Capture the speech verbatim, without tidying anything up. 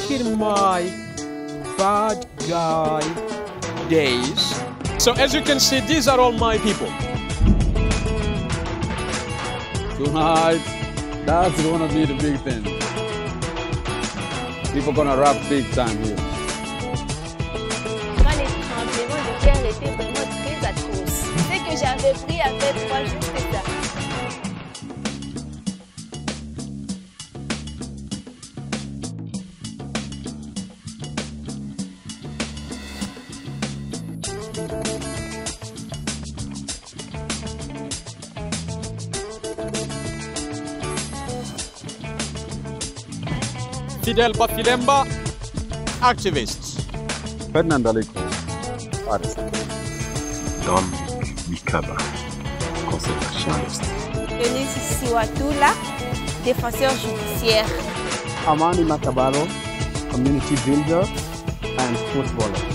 back in my bad guy days. So as you can see, these are all my people. Tonight, that's gonna be the big thing. People gonna rap big time here. Quand les tremblements de terre étaient vraiment très atroces, c'est que j'avais pris avec moi juste ça. Fidel Bafilemba, activists. Ferdinand Aliko, artist. Don Mikaba, conservationist. Denise Siwatula, défenseur judiciaire. Amani Matabaro, community builder and footballer.